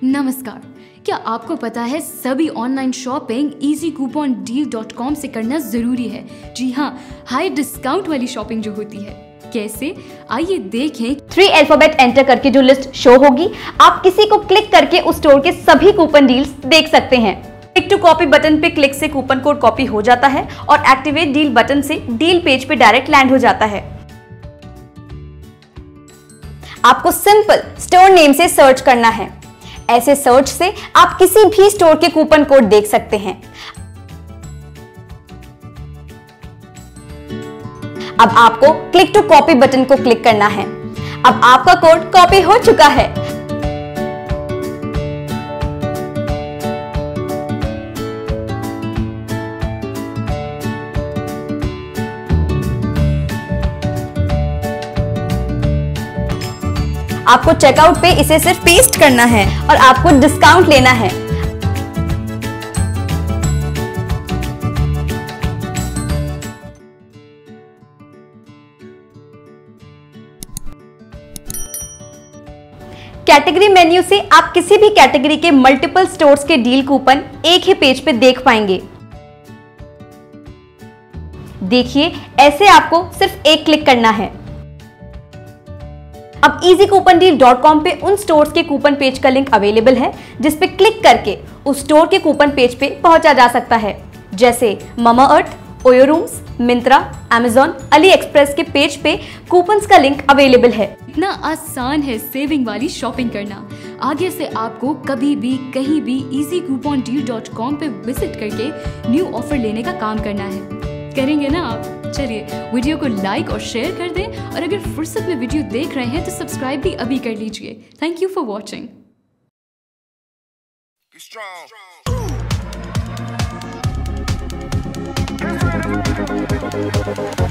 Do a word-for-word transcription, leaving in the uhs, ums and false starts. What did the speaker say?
नमस्कार। क्या आपको पता है सभी online shopping easy coupon deal dot com से करना जरूरी है? जी हाँ, हाई डिस्काउंट वाली शॉपिंग जो होती है। कैसे, आइए देखें। थ्री अल्फाबेट एंटर करके जो लिस्ट शो होगी, आप किसी को क्लिक करके उस स्टोर के सभी कूपन डील्स देख सकते हैं। क्लिक टू कॉपी बटन पे क्लिक से कूपन कोड कॉपी हो जाता है और एक्टिवेट डील बटन से डील पेज पे डायरेक्ट लैंड हो जाता है। आपको सिंपल स्टोर नेम से सर्च करना है। ऐसे सर्च से आप किसी भी स्टोर के कूपन कोड देख सकते हैं। अब आपको क्लिक टू कॉपी बटन को क्लिक करना है। अब आपका कोड कॉपी हो चुका है। आपको चेकआउट पे इसे सिर्फ पेस्ट करना है और आपको डिस्काउंट लेना है। कैटेगरी मेन्यू से आप किसी भी कैटेगरी के मल्टीपल स्टोर्स के डील कूपन एक ही पेज पे देख पाएंगे। देखिए, ऐसे आपको सिर्फ एक क्लिक करना है। अब easy coupon deal dot com पे उन स्टोर्स के कूपन पेज का लिंक अवेलेबल है, जिस पे क्लिक करके उस स्टोर के कूपन पेज पे पहुंचा जा सकता है। जैसे Mamaearth, OYO rooms, Myntra, Amazon, AliExpress के पेज पे कूपन्स का लिंक अवेलेबल है। इतना आसान है सेविंग वाली शॉपिंग करना। आगे से आपको कभी भी कहीं भी easy coupon deal dot com पे विजिट करके न्यू ऑफर लेने का काम करना है। करेंगे ना आप? चलिए वीडियो को लाइक और शेयर कर दें, और अगर फुर्सत में वीडियो देख रहे हैं तो सब्सक्राइब भी अभी कर लीजिए। Thank you for watching.